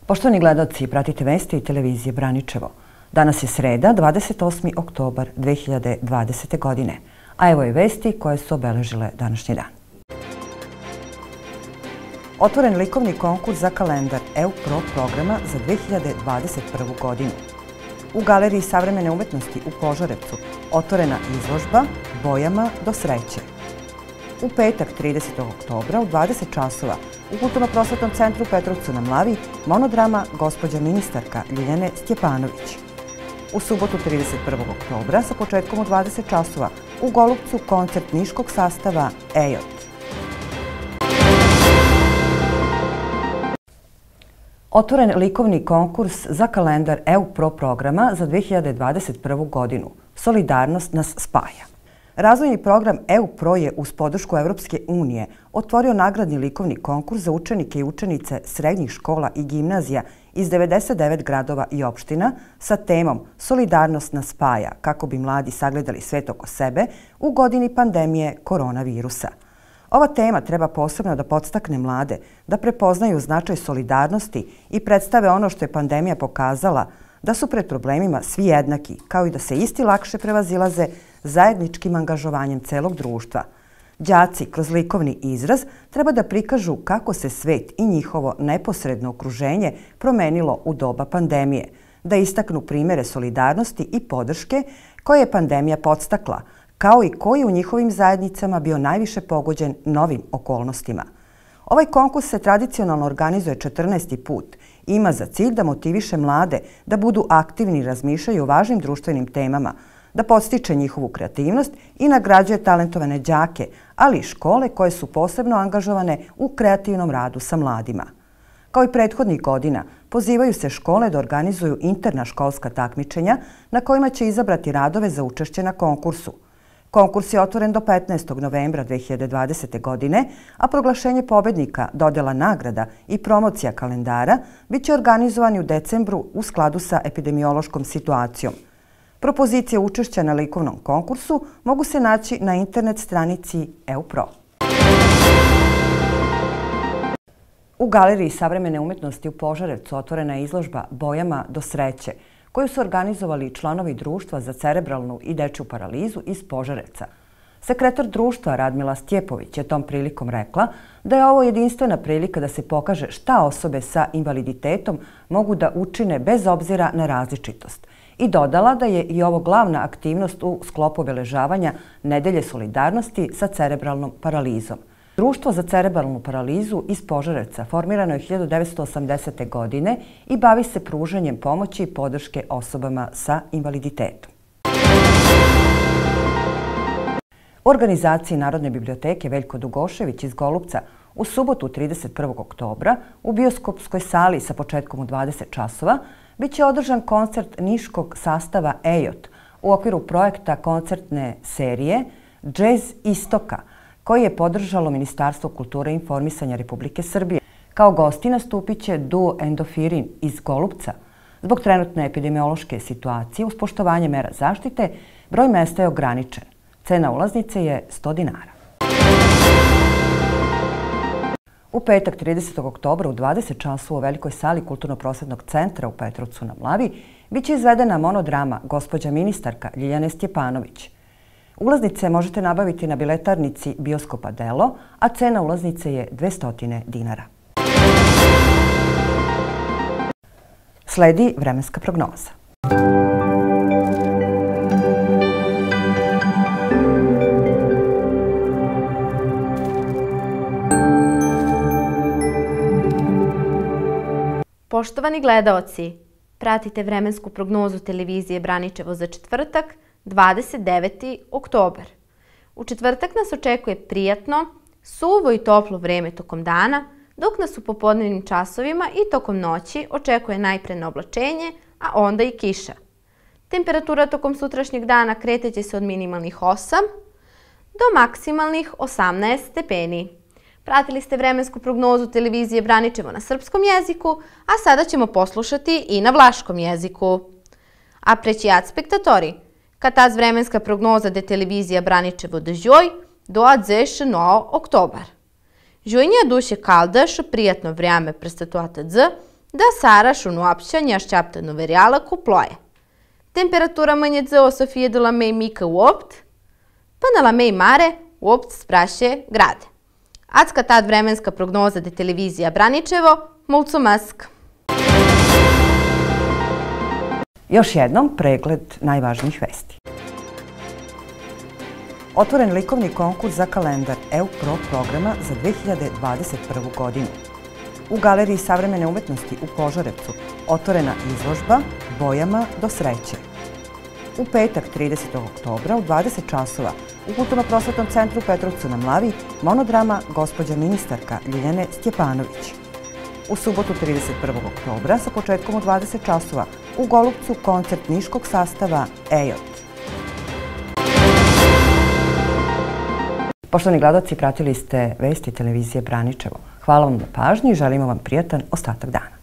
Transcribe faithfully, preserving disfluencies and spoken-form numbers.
Poštovani gledalci, pratite vesti i televizije Braničevo. Danas je sreda, dvadeset osmi oktobar dve hiljade dvadesete. godine. A evo je vesti koje su obeležile današnji dan. Otvoren likovni konkurs za kalendar E U Pro programa za dve hiljade dvadeset prvu. godinu. U Galeriji savremene umetnosti u Požarevcu otvorena izložba Bojama do sreće. U petak, tridesetog oktobra, u dvadeset časova, u Kulturno-prosvetnom centru u Petrovcu na Mlavi, monodrama Gospođa ministarka Ljiljane Stjepanović. U subotu, trideset prvog oktobra, sa početkom u dvadeset časova, u Golupcu koncert niškog sastava Ejot. Otvoren likovni konkurs za kalendar E U Pro programa za dve hiljade dvadeset prvu. godinu. Solidarnost nas spaja. Razvojni program E U Pro je uz podršku Evropske unije otvorio nagradni likovni konkurs za učenike i učenice srednjih škola i gimnazija iz devedeset devet gradova i opština sa temom Solidarnost nas spaja, kako bi mladi sagledali svet oko sebe u godini pandemije koronavirusa. Ova tema treba posebno da podstakne mlade da prepoznaju značaj solidarnosti i predstave ono što je pandemija pokazala, da su pred problemima svi jednaki, kao i da se isti lakše prevazilaze zajedničkim angažovanjem celog društva. Đaci kroz likovni izraz treba da prikažu kako se svet i njihovo neposredno okruženje promenilo u doba pandemije, da istaknu primere solidarnosti i podrške koje je pandemija podstakla, kao i koji u njihovim zajednicama bio najviše pogođen novim okolnostima. Ovaj konkurs se tradicionalno organizuje četrnaesti put i ima za cilj da motiviše mlade da budu aktivni i razmišljaju o važnim društvenim temama, da podstiče njihovu kreativnost i nagrađuje talentovane đake, ali i škole koje su posebno angažovane u kreativnom radu sa mladima. Kao i prethodnih godina, pozivaju se škole da organizuju interna školska takmičenja na kojima će izabrati radove za učešće na konkursu. Konkurs je otvoren do petnaestog novembra dve hiljade dvadesete. godine, a proglašenje pobednika, dodela nagrada i promocija kalendara biće organizovani u decembru u skladu sa epidemiološkom situacijom. Propozicije učešća na likovnom konkursu mogu se naći na internet stranici E U Pro. U Galeriji savremene umetnosti u Požarevcu otvorena je izložba Bojama do sreće, koju su organizovali članovi Društva za cerebralnu i dečju paralizu iz Požarevca. Sekretar društva Radmila Stjepović je tom prilikom rekla da je ovo jedinstvena prilika da se pokaže šta osobe sa invaliditetom mogu da učine bez obzira na različitost i dodala da je i ovo glavna aktivnost u sklopu obeležavanja Nedelje solidarnosti sa cerebralnom paralizom. Društvo za cerebralnu paralizu iz Požarevca formirano je hiljadu devetsto osamdesete. godine i bavi se pružanjem pomoći i podrške osobama sa invaliditetom. U organizaciji Narodne biblioteke Veljko Dugošević iz Golupca u subotu trideset prvog oktobra u bioskopskoj sali sa početkom u dvadeset časova biće održan koncert niškog sastava Ejot u okviru projekta koncertne serije Džez Istoka, koji je podržalo Ministarstvo kulture i informisanja Republike Srbije. Kao gosti nastupit će duo Endofirin iz Golupca. Zbog trenutne epidemiološke situacije, uz poštovanje mera zaštite, broj mesta je ograničen. Cena ulaznice je sto dinara. U petak, tridesetog oktobra u dvadeset časova u velikoj sali Kulturno-prosvetnog centra u Petrovcu na Mlavi biće izvedena monodrama Gospođa ministarka Ljiljane Stjepanović. Ulaznice možete nabaviti na biletarnici bioskopa Delo, a cena ulaznice je dvesta dinara. Sledi vremenska prognoza. Poštovani gledaoci, pratite vremensku prognozu televizije Braničevo za četvrtak, dvadeset deveti oktobar. U četvrtak nas očekuje prijatno, suvo i toplo vreme tokom dana, dok nas u popodnevnim časovima i tokom noći očekuje najpre na oblačenje, a onda i kiša. Temperatura tokom sutrašnjeg dana kreteće se od minimalnih osam do maksimalnih osamnaest stepeni. Pratili ste vremensku prognozu televizije Braničevo na srpskom jeziku, a sada ćemo poslušati i na vlaškom jeziku. Apreciat spectatori, Cataz vremenska prognoza de televizija Braničevo de joi, dvadeset novembra oktobar. Juinha duše calda și prijatno vreme presta toată zi, da Sarašun uopćanja Ščaptanu verijala kuploje. Temperatura manjece o Sofije de la Mej Mika uopt, pa na la Mej Mare uopt spraše grade. Acka tad vremenska prognoza de televizija Braničevo, mulțumesc! Još jednom pregled najvažnijih vesti. Otvoren likovni konkurs za kalendar E U Pro programa za dve hiljade dvadeset prvu godinu. U Galeriji savremene umetnosti u Požarevcu otvorena izložba Bojama do sreće. U petak, tridesetog oktobra, u dvadeset časova, u Kulturno-prosvetnom centru Petrovcu na Mlavi, monodrama Gospođa ministarka Ljiljane Stjepanović. U subotu, trideset prvog oktobra, sa početkom u dvadeset časova, u Golupcu koncert niškog sastava Ejot. Poštovani gledaoci, pratili ste vesti televizije Braničevo. Hvala vam na pažnji i želimo vam prijatan ostatak dana.